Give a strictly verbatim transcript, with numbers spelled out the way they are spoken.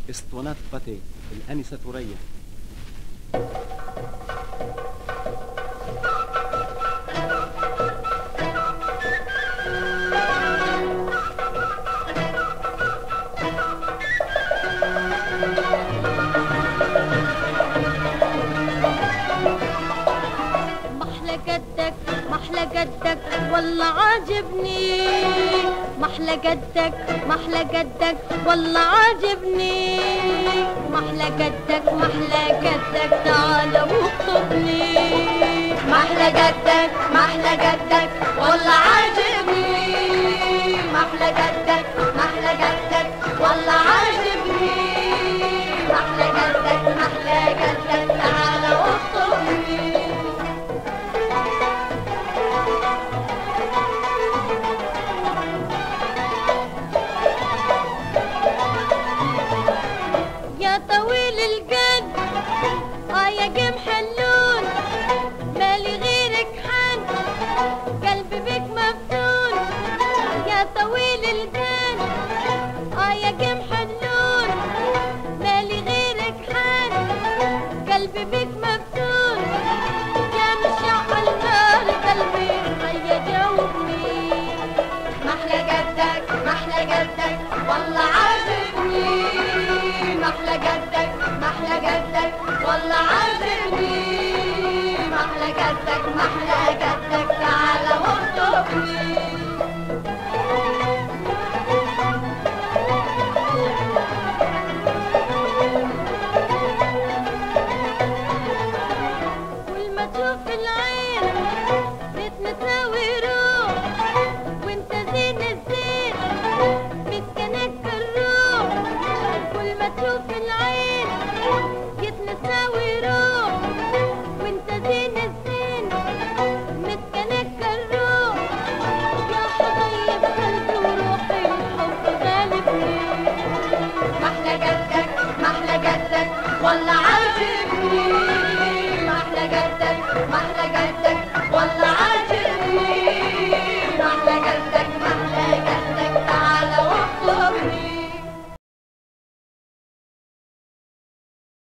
اسطوانات باتي الأنسة ثريا. محلى جدك محلى جدك والله عاجبني، محلى جدك محلى جدك والله عاجبني، محلى جدك محلى جدك تعالى واخطبني، محلى جدك محلى جدك والله عاجبني، محلى جدك محلى جدك والله عاجبني، محلى جدك محلى جدك تعالى واخطبني. يا طويل القد اه يا جمح اللون، مالي غيرك حن قلبي بك مفتون، يا طويل القد اه يا جمح اللون، مالي غيرك حن قلبي بك مفتون، يا مشعل نار قلبي هيا جاوبني، محلى جدك محلى جدك والله عاجبني، محلى جدك محلى جدك والله عاجبني، محلى جدك محلى جدك تعالى واخطبني. كل ما تشوف العين بتنساوي روح، وانت زين الزين بتكنك الروح، كل ما تشوف العين يتنساوي روح، وانت زين الزين متكنك الروح، يا حبيب قلبي وروحي الحب غالبني، محلى جدك محلى جدك والله عاجبني.